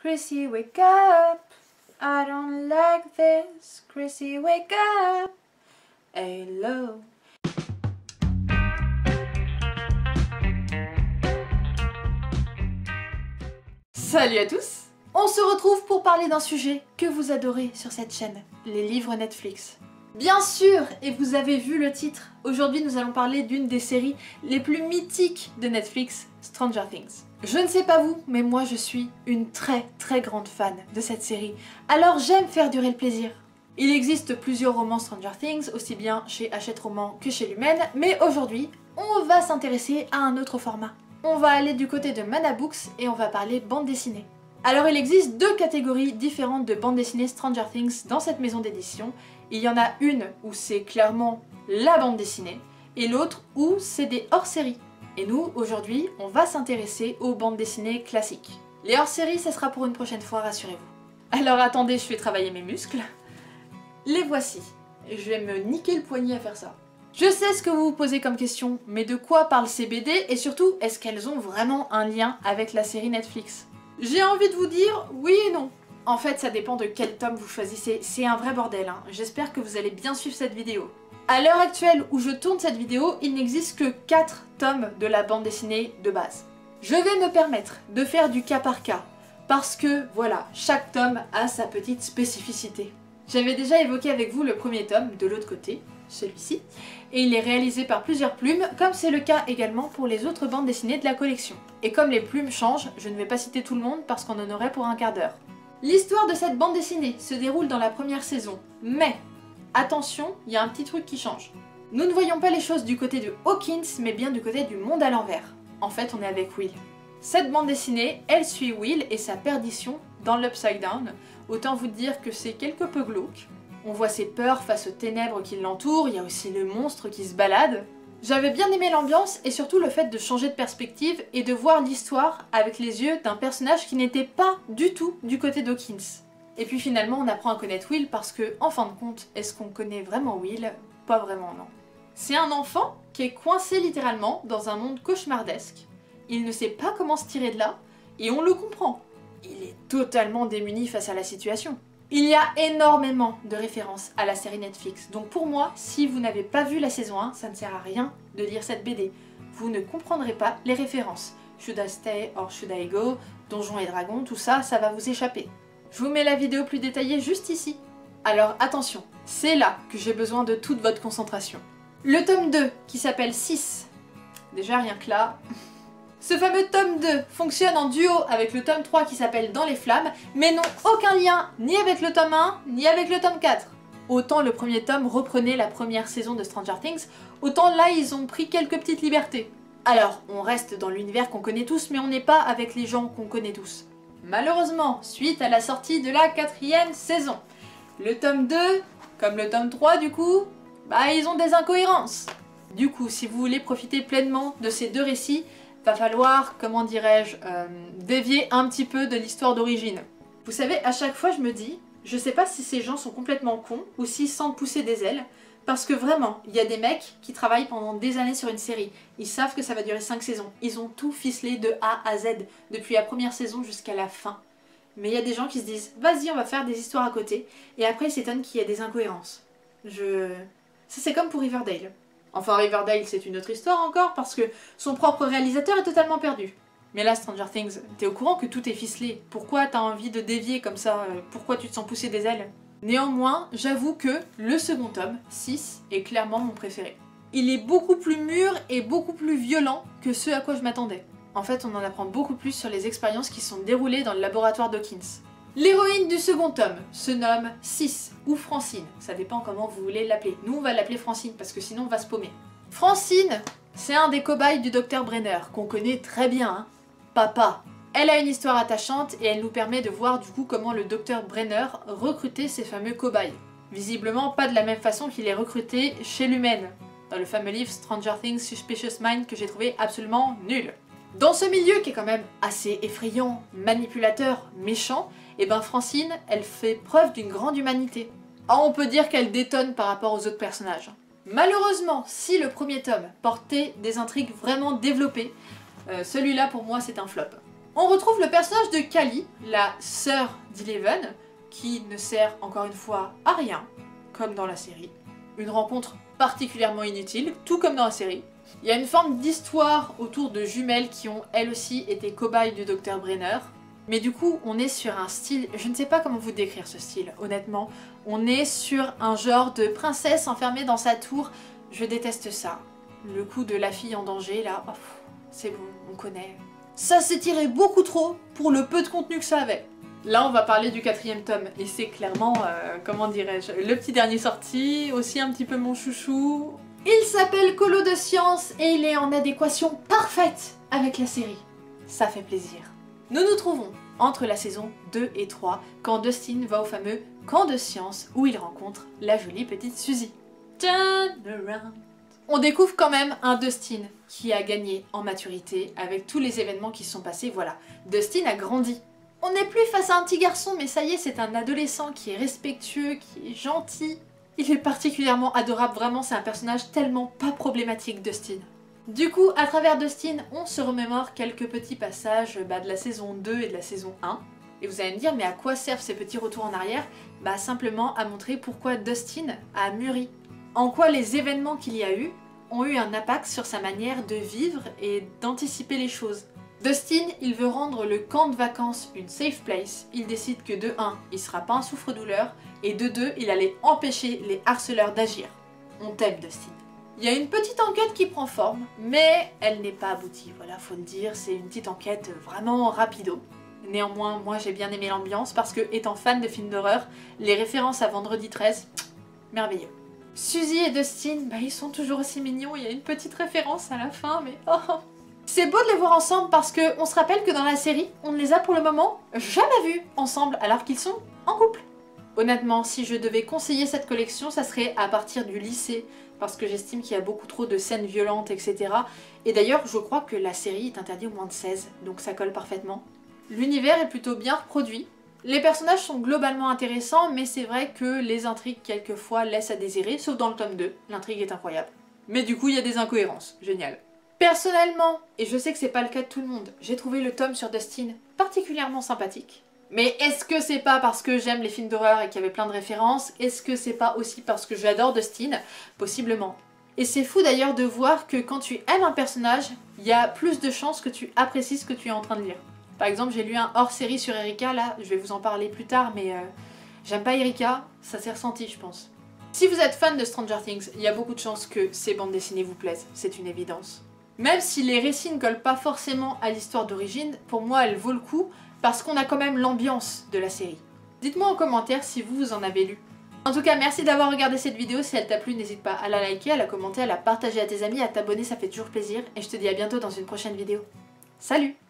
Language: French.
Chrissy, wake up. I don't like this. Chrissy, wake up. Hello. Salut à tous. On se retrouve pour parler d'un sujet que vous adorez sur cette chaîne, les livres Netflix. Bien sûr, et vous avez vu le titre, aujourd'hui nous allons parler d'une des séries les plus mythiques de Netflix, Stranger Things. Je ne sais pas vous, mais moi je suis une très grande fan de cette série, alors j'aime faire durer le plaisir. Il existe plusieurs romans Stranger Things, aussi bien chez Hachette Romans que chez Lumen, mais aujourd'hui, on va s'intéresser à un autre format. On va aller du côté de Mana Books et on va parler bande dessinée. Alors il existe deux catégories différentes de bandes dessinées Stranger Things dans cette maison d'édition. Il y en a une où c'est clairement la bande dessinée et l'autre où c'est des hors-séries. Et nous, aujourd'hui, on va s'intéresser aux bandes dessinées classiques. Les hors-séries, ça sera pour une prochaine fois, rassurez-vous. Alors attendez, je fais travailler mes muscles. Les voici. Je vais me niquer le poignet à faire ça. Je sais ce que vous vous posez comme question, mais de quoi parlent ces BD et surtout, est-ce qu'elles ont vraiment un lien avec la série Netflix? J'ai envie de vous dire oui et non. En fait, ça dépend de quel tome vous choisissez, c'est un vrai bordel, hein. J'espère que vous allez bien suivre cette vidéo. À l'heure actuelle où je tourne cette vidéo, il n'existe que 4 tomes de la bande dessinée de base. Je vais me permettre de faire du cas par cas, parce que voilà, chaque tome a sa petite spécificité. J'avais déjà évoqué avec vous le premier tome, de l'autre côté, celui-ci, et il est réalisé par plusieurs plumes, comme c'est le cas également pour les autres bandes dessinées de la collection. Et comme les plumes changent, je ne vais pas citer tout le monde parce qu'on en aurait pour un quart d'heure. L'histoire de cette bande dessinée se déroule dans la première saison, mais attention, il y a un petit truc qui change. Nous ne voyons pas les choses du côté de Hawkins, mais bien du côté du monde à l'envers. En fait, on est avec Will. Cette bande dessinée, elle suit Will et sa perdition dans l'Upside Down. Autant vous dire que c'est quelque peu glauque. On voit ses peurs face aux ténèbres qui l'entourent, il y a aussi le monstre qui se balade. J'avais bien aimé l'ambiance et surtout le fait de changer de perspective et de voir l'histoire avec les yeux d'un personnage qui n'était pas du tout du côté d'Hawkins. Et puis finalement on apprend à connaître Will parce que, en fin de compte, est-ce qu'on connaît vraiment Will? Pas vraiment, non. C'est un enfant qui est coincé littéralement dans un monde cauchemardesque. Il ne sait pas comment se tirer de là et on le comprend. Il est totalement démuni face à la situation. Il y a énormément de références à la série Netflix, donc pour moi, si vous n'avez pas vu la saison 1, ça ne sert à rien de lire cette BD. Vous ne comprendrez pas les références. Should I stay or should I go, Donjons et Dragons, tout ça, ça va vous échapper. Je vous mets la vidéo plus détaillée juste ici. Alors attention, c'est là que j'ai besoin de toute votre concentration. Le tome 2, qui s'appelle 6. Déjà rien que là... Ce fameux tome 2 fonctionne en duo avec le tome 3 qui s'appelle Dans les flammes, mais n'ont aucun lien ni avec le tome 1, ni avec le tome 4. Autant le premier tome reprenait la première saison de Stranger Things, autant là ils ont pris quelques petites libertés. Alors, on reste dans l'univers qu'on connaît tous, mais on n'est pas avec les gens qu'on connaît tous. Malheureusement, suite à la sortie de la 4e saison, le tome 2, comme le tome 3 du coup, bah ils ont des incohérences. Du coup, si vous voulez profiter pleinement de ces deux récits, va falloir, comment dirais-je, dévier un petit peu de l'histoire d'origine. Vous savez, à chaque fois je me dis, je sais pas si ces gens sont complètement cons ou s'ils sentent pousser des ailes, parce que vraiment, il y a des mecs qui travaillent pendant des années sur une série. Ils savent que ça va durer 5 saisons. Ils ont tout ficelé de A à Z, depuis la première saison jusqu'à la fin. Mais il y a des gens qui se disent, vas-y, on va faire des histoires à côté, et après ils s'étonnent qu'il y ait des incohérences. Ça c'est comme pour Riverdale. Enfin, Riverdale, c'est une autre histoire encore, parce que son propre réalisateur est totalement perdu. Mais là, Stranger Things, t'es au courant que tout est ficelé? Pourquoi t'as envie de dévier comme ça? Pourquoi tu te sens pousser des ailes? Néanmoins, j'avoue que le second tome, 6, est clairement mon préféré. Il est beaucoup plus mûr et beaucoup plus violent que ce à quoi je m'attendais. En fait, on en apprend beaucoup plus sur les expériences qui sont déroulées dans le laboratoire d'Hawkins. L'héroïne du second tome se nomme 6 ou Francine, ça dépend comment vous voulez l'appeler. Nous on va l'appeler Francine parce que sinon on va se paumer. Francine, c'est un des cobayes du Dr Brenner, qu'on connaît très bien, hein. Papa. Elle a une histoire attachante et elle nous permet de voir du coup comment le Dr Brenner recrutait ces fameux cobayes. Visiblement pas de la même façon qu'il est recruté chez l'humaine, dans le fameux livre Stranger Things Suspicious Mind que j'ai trouvé absolument nul. Dans ce milieu qui est quand même assez effrayant, manipulateur, méchant, et ben Francine, elle fait preuve d'une grande humanité. Ah, on peut dire qu'elle détonne par rapport aux autres personnages. Malheureusement, si le premier tome portait des intrigues vraiment développées, celui-là pour moi c'est un flop. On retrouve le personnage de Kali, la sœur d'Eleven, qui ne sert encore une fois à rien, comme dans la série. Une rencontre particulièrement inutile, tout comme dans la série. Il y a une forme d'histoire autour de jumelles qui ont elles aussi été cobayes du Dr Brenner. Mais du coup, on est sur un style, je ne sais pas comment vous décrire ce style, honnêtement. On est sur un genre de princesse enfermée dans sa tour. Je déteste ça. Le coup de la fille en danger, là, oh, c'est bon, on connaît. Ça s'est tiré beaucoup trop pour le peu de contenu que ça avait. Là, on va parler du 4e tome, et c'est clairement, comment dirais-je, le petit dernier sorti, aussi un petit peu mon chouchou. Il s'appelle Colo de Science, et il est en adéquation parfaite avec la série. Ça fait plaisir. Nous nous trouvons entre la saison 2 et 3, quand Dustin va au fameux camp de science où il rencontre la jolie petite Suzy. Turn around. On découvre quand même un Dustin qui a gagné en maturité avec tous les événements qui se sont passés, voilà. Dustin a grandi. On n'est plus face à un petit garçon, mais ça y est, c'est un adolescent qui est respectueux, qui est gentil. Il est particulièrement adorable, vraiment, c'est un personnage tellement pas problématique, Dustin. Du coup, à travers Dustin, on se remémore quelques petits passages de la saison 2 et de la saison 1. Et vous allez me dire, mais à quoi servent ces petits retours en arrière? Bah simplement à montrer pourquoi Dustin a mûri. En quoi les événements qu'il y a eu ont eu un impact sur sa manière de vivre et d'anticiper les choses. Dustin, il veut rendre le camp de vacances une safe place. Il décide que de 1, il sera pas un souffre-douleur, et de 2, il allait empêcher les harceleurs d'agir. On t'aime, Dustin. Il y a une petite enquête qui prend forme, mais elle n'est pas aboutie, voilà, faut le dire, c'est une petite enquête vraiment rapido. Néanmoins, moi j'ai bien aimé l'ambiance parce que, étant fan de films d'horreur, les références à Vendredi 13, merveilleux. Suzy et Dustin, bah ils sont toujours aussi mignons, il y a une petite référence à la fin, mais oh. C'est beau de les voir ensemble parce que on se rappelle que dans la série, on ne les a pour le moment jamais vus ensemble alors qu'ils sont en couple. Honnêtement, si je devais conseiller cette collection, ça serait à partir du lycée, parce que j'estime qu'il y a beaucoup trop de scènes violentes, etc. Et d'ailleurs, je crois que la série est interdite aux moins de 16, donc ça colle parfaitement. L'univers est plutôt bien reproduit. Les personnages sont globalement intéressants, mais c'est vrai que les intrigues quelquefois laissent à désirer, sauf dans le tome 2, l'intrigue est incroyable. Mais du coup, il y a des incohérences, génial. Personnellement, et je sais que c'est pas le cas de tout le monde, j'ai trouvé le tome sur Dustin particulièrement sympathique. Mais est-ce que c'est pas parce que j'aime les films d'horreur et qu'il y avait plein de références? Est-ce que c'est pas aussi parce que j'adore Dustin? Possiblement. Et c'est fou d'ailleurs de voir que quand tu aimes un personnage, il y a plus de chances que tu apprécies ce que tu es en train de lire. Par exemple, j'ai lu un hors-série sur Erika, là, je vais vous en parler plus tard, mais j'aime pas Erika, ça s'est ressenti, je pense. Si vous êtes fan de Stranger Things, il y a beaucoup de chances que ces bandes dessinées vous plaisent, c'est une évidence. Même si les récits ne collent pas forcément à l'histoire d'origine, pour moi elle vaut le coup parce qu'on a quand même l'ambiance de la série. Dites-moi en commentaire si vous en avez lu. En tout cas, merci d'avoir regardé cette vidéo, si elle t'a plu, n'hésite pas à la liker, à la commenter, à la partager à tes amis, à t'abonner, ça fait toujours plaisir, et je te dis à bientôt dans une prochaine vidéo. Salut!